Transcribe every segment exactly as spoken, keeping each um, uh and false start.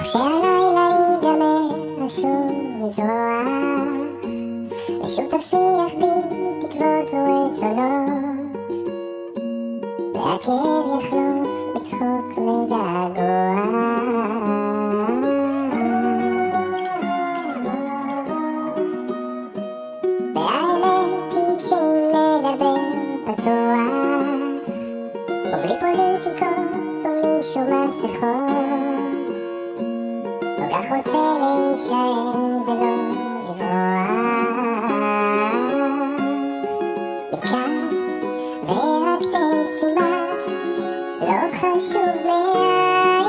וכשהלילה ייגמר אשוב לזרוע ושוב תפיח בי תקוות ורצונות והכאב יחלוף בצחוק וגעגוע והאמת היא שאם נדבר פתוח ובלי פוליטיקות ובלי שום מסכות כל כך רוצה להישאר ולא לברוח מכאן ורק תן סיבה לא חשוב מאין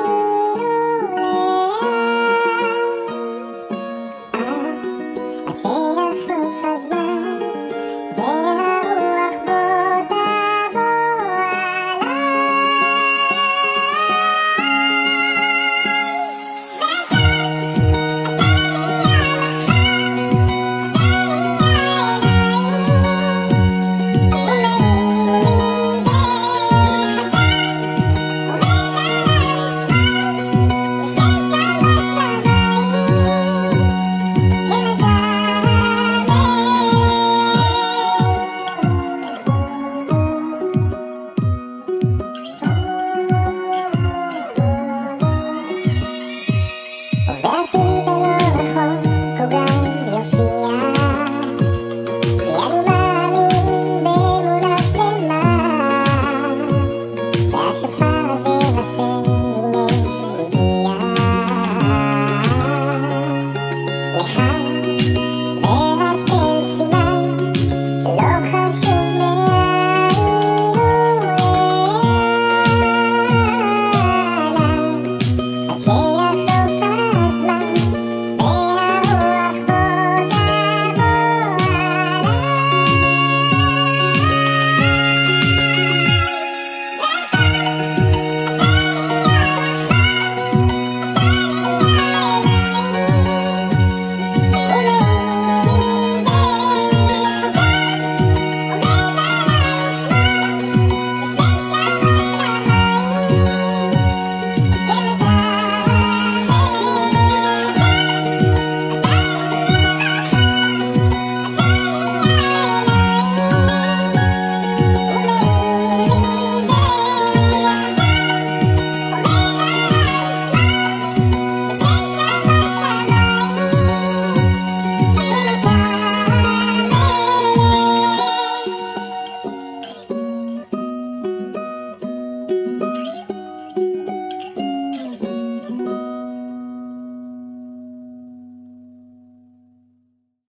ולאן עד שיחלוף הזמן והרוח בו תבוא עליי